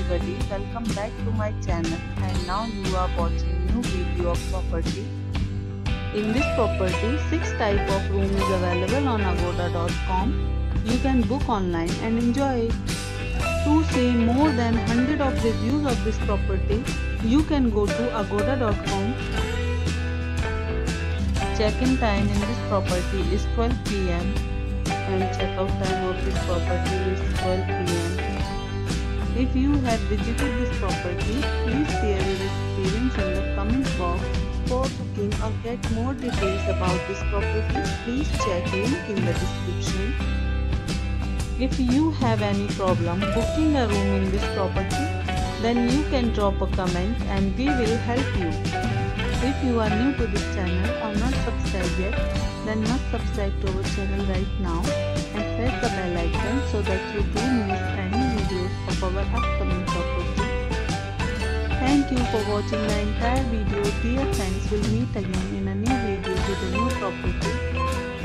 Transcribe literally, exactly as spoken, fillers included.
everybody, welcome back to my channel, and now you are watching new video of property. In this property, six type of room is available on agoda dot com. You can book online and enjoy it. To see more than one hundred of reviews of this property, you can go to agoda dot com. Check-in time in this property is twelve p m and check-out time of this property is twelve p m If you have visited this property, please share your experience in the comment box. For booking or get more details about this property, please check link in the description. If you have any problem booking a room in this property, then you can drop a comment and we will help you. If you are new to this channel or not subscribed yet, then must subscribe to our channel right now and press the bell icon so that you don't miss any videos of our upcoming property. Thank you for watching the entire video. Dear friends, we'll meet again in a new video with a new property.